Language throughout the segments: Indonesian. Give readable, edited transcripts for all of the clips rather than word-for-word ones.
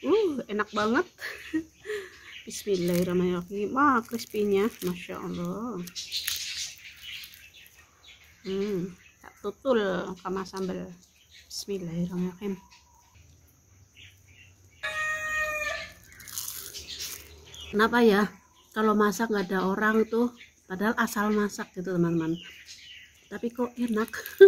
Enak banget. Bismillahirrahmanirrahim. Wah, crispy-nya, masya Allah. Tak tutul sama sambal. Bismillahirrahmanirrahim. Kenapa ya kalau masak nggak ada orang tuh, padahal asal masak gitu teman-teman, tapi kok enak.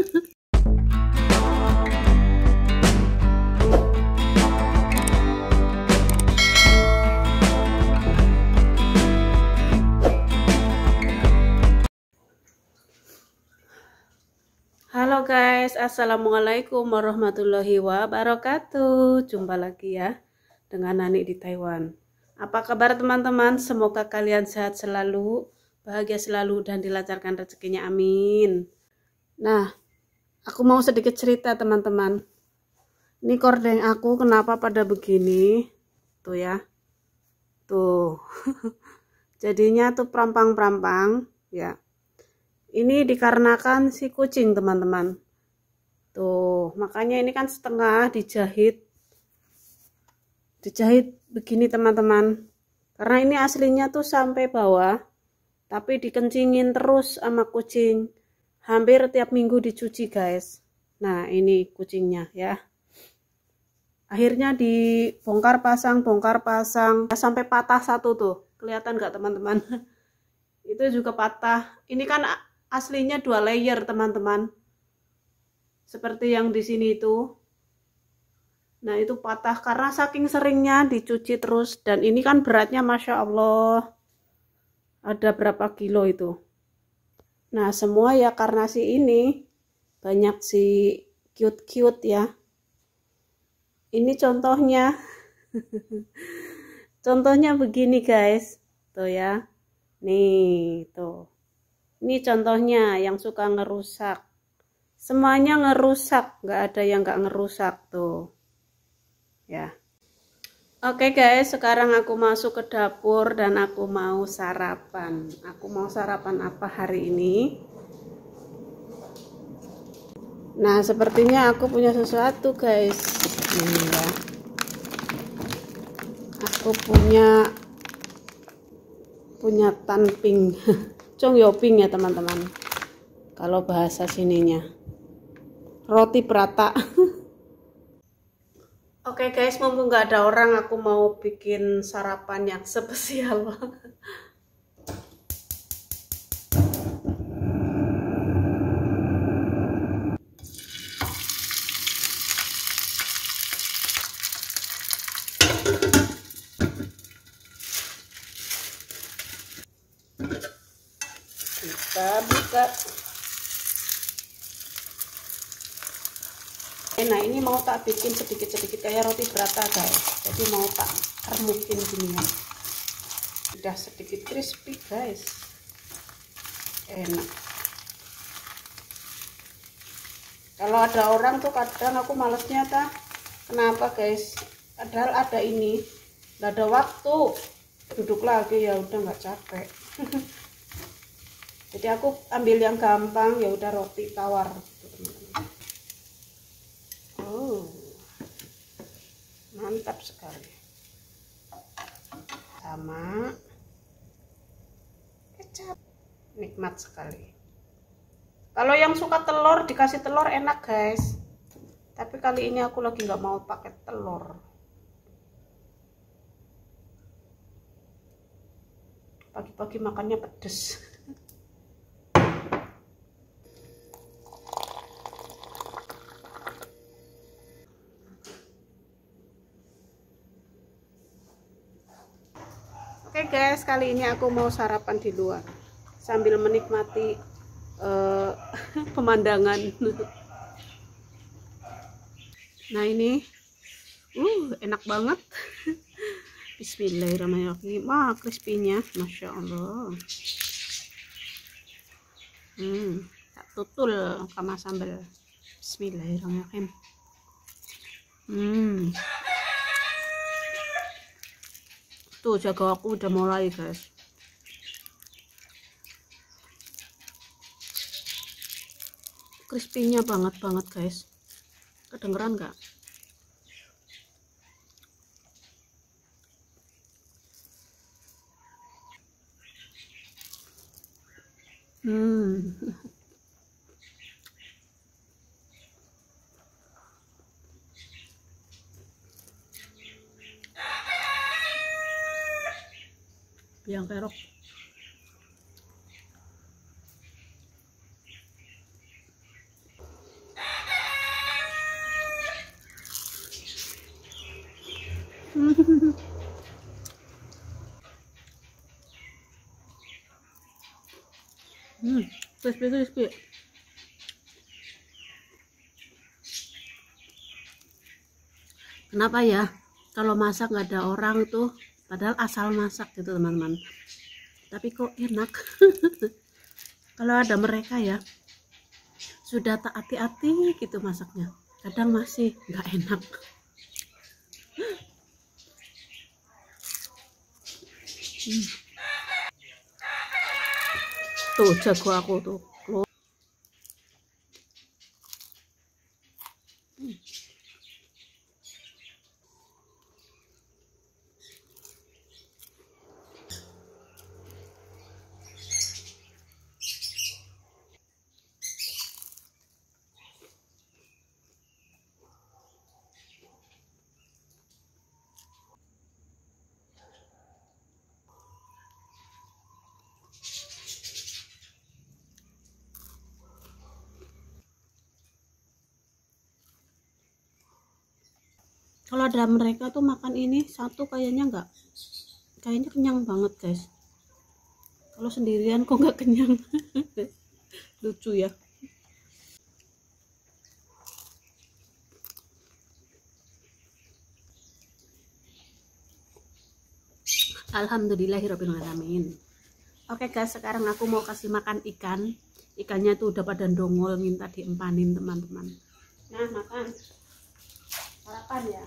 Halo guys, assalamualaikum warahmatullahi wabarakatuh. Jumpa lagi ya dengan Nani di Taiwan. Apa kabar teman-teman? Semoga kalian sehat selalu, bahagia selalu, dan dilancarkan rezekinya, amin. Nah, aku mau sedikit cerita teman-teman. Ini kordeng aku kenapa pada begini? Tuh ya, tuh. Jadinya tuh prampang-prampang ya. Ini dikarenakan si kucing teman-teman. Tuh, makanya ini kan setengah dijahit begini teman-teman. Karena ini aslinya tuh sampai bawah, tapi dikencingin terus sama kucing. Hampir tiap minggu dicuci guys. Nah ini kucingnya ya. Akhirnya dibongkar pasang sampai patah satu tuh. Kelihatan nggak teman-teman? Itu juga patah. Ini kan aslinya 2 layer teman-teman, seperti yang di sini itu. Nah itu patah karena saking seringnya dicuci terus, dan ini kan beratnya masya Allah ada berapa kilo itu. Nah semua ya karena si ini banyak si cute ya. Ini contohnya contohnya begini guys, tuh ya, nih tuh. Ini contohnya yang suka ngerusak. Semuanya ngerusak, nggak ada yang nggak ngerusak tuh. Ya. Oke guys, sekarang aku masuk ke dapur dan aku mau sarapan. Aku mau sarapan apa hari ini? Nah, sepertinya aku punya sesuatu guys. Ini ya. Aku punya tanping. Chong yoping ya teman-teman, kalau bahasa sininya roti prata. Oke guys, mumpung nggak ada orang, aku mau bikin sarapan yang spesial. Kita buka. Nah ini mau tak bikin sedikit-sedikit kayak roti prata guys. Jadi mau tak remukin gini ya. Udah sedikit crispy guys. Enak. Kalau ada orang tuh kadang aku malesnya ta. Kenapa guys? Padahal ada ini, nggak ada waktu. Duduk lagi ya udah nggak capek. Jadi aku ambil yang gampang, ya udah roti tawar. Oh, mantap sekali. Sama kecap, nikmat sekali. Kalau yang suka telur, dikasih telur enak guys. Tapi kali ini aku lagi nggak mau pakai telur. Pagi-pagi makannya pedes. Oke guys, kali ini aku mau sarapan di luar sambil menikmati pemandangan. Nah ini enak banget. Bismillahirrahmanirrahim. Wah, crispy-nya, masya Allah. Tak tutul sama sambal. Bismillahirrahmanirrahim. Tuh jago aku udah mulai guys. Crispy-nya banget guys. Kedengeran nggak? Hmm. Yang kerok. Crispy. Kenapa ya? Kalau masak nggak ada orang tuh, padahal asal masak gitu teman-teman. Tapi kok enak. Kalau ada mereka ya, sudah tak hati-hati gitu masaknya. Kadang masih nggak enak. Tuh jago aku tuh. Kalau ada mereka tuh makan ini satu kayaknya kenyang banget guys. Kalau sendirian kok nggak kenyang. Lucu ya. Alhamdulillahirobbilalamin. Oke guys, sekarang aku mau kasih makan ikan. Ikannya tuh udah pada dongol, minta diempanin teman-teman. Nah, makan. Sarapan ya.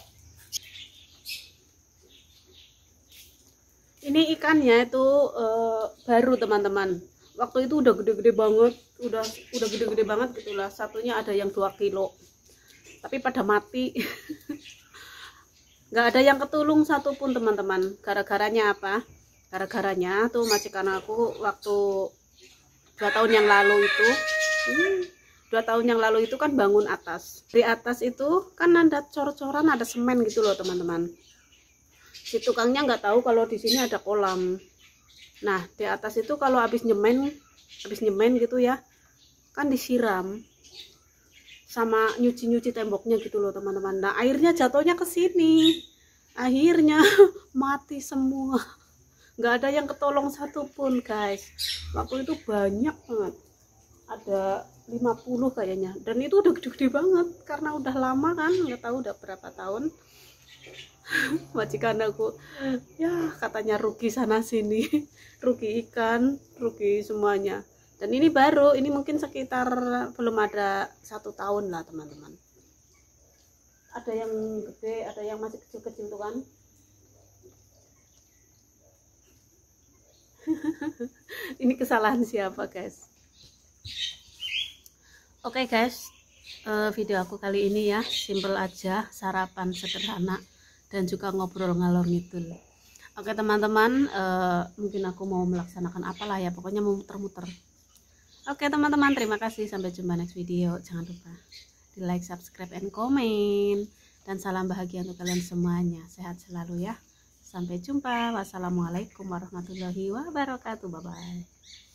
Ini ikannya itu baru teman-teman. Waktu itu udah gede-gede banget, udah gede-gede banget gitulah. Satunya ada yang 2 kilo. Tapi pada mati. Nggak ada yang ketulung satupun teman-teman. Gara-garanya apa? Gara-garanya tuh majikan aku waktu 2 tahun yang lalu itu 2 tahun yang lalu itu kan bangun atas. Di atas itu kan ada cor-coran, ada semen gitu loh teman-teman. Si tukangnya nggak tahu kalau di sini ada kolam. Nah, di atas itu kalau habis nyemen gitu ya, kan disiram sama nyuci temboknya gitu loh teman-teman. Nah, airnya jatuhnya ke sini. Akhirnya mati semua. Nggak ada yang ketolong satupun guys. Waktu itu banyak banget. Ada 50 kayaknya. Dan itu udah gede-gede banget karena udah lama kan, nggak tahu udah berapa tahun. Majikan aku ya katanya rugi sana sini, rugi ikan, rugi semuanya. Dan ini baru, ini mungkin sekitar belum ada 1 tahun lah teman-teman. Ada yang gede, ada yang masih kecil-kecil tuh kan. Ini kesalahan siapa guys? Oke guys, video aku kali ini ya simple aja, sarapan sederhana dan juga ngobrol ngalor ngidul. Oke teman-teman, mungkin aku mau melaksanakan apalah ya, pokoknya mau muter-muter. Oke teman-teman, terima kasih, sampai jumpa next video. Jangan lupa di like, subscribe, and komen. Dan salam bahagia untuk kalian semuanya, sehat selalu ya. Sampai jumpa, wassalamualaikum warahmatullahi wabarakatuh, bye bye.